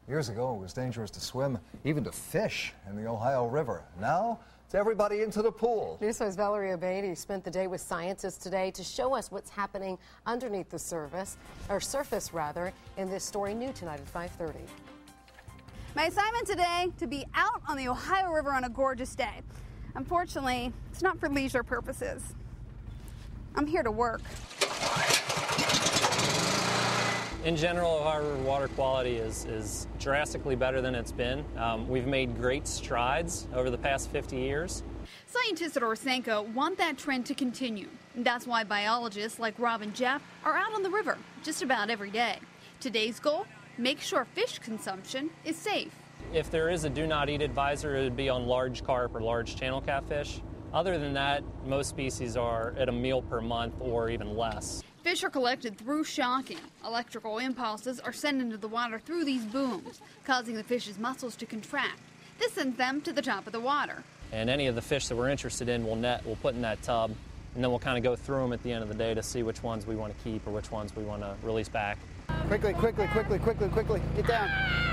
Years ago, it was dangerous to swim, even to fish in the Ohio River. Now, it's everybody into the pool. Newswire's Valerie Abati spent the day with scientists today to show us what's happening underneath the surface in this story new tonight at 5:30. My assignment today, to be out on the Ohio River on a gorgeous day. Unfortunately, it's not for leisure purposes. I'm here to work. In general, Ohio River water quality is drastically better than it's been. We've made great strides over the past 50 years. Scientists at Orsenco want that trend to continue. That's why biologists like Rob and Jeff are out on the river just about every day. Today's goal? Make sure fish consumption is safe. If there is a do not eat advisor, it would be on large carp or large channel catfish. Other than that, most species are at a meal per month or even less. Fish are collected through shocking. Electrical impulses are sent into the water through these booms, causing the fish's muscles to contract. This sends them to the top of the water. And any of the fish that we're interested in, we'll put in that tub, and then we'll kind of go through them at the end of the day to see which ones we want to keep or which ones we want to release back. Quickly, quickly, quickly, quickly, quickly. Get down.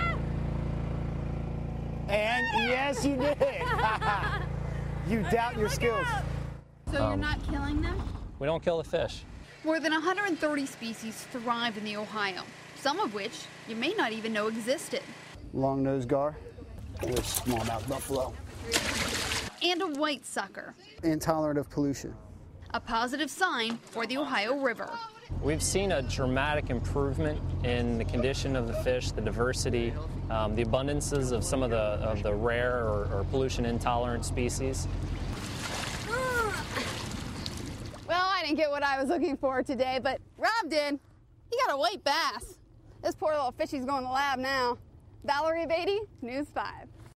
And yes, you did. You doubt your skills. So you're not killing them? We don't kill the fish. More than 130 species thrive in the Ohio, some of which you may not even know existed. Long-nosed gar, and a smallmouth buffalo. And a white sucker. Intolerant of pollution. A positive sign for the Ohio River. We've seen a dramatic improvement in the condition of the fish, the diversity, the abundances of some of the rare or pollution-intolerant species. Well, I didn't get what I was looking for today, but Rob did. He got a white bass. This poor little fishy's going to the lab now. Valerie Abati, News 5.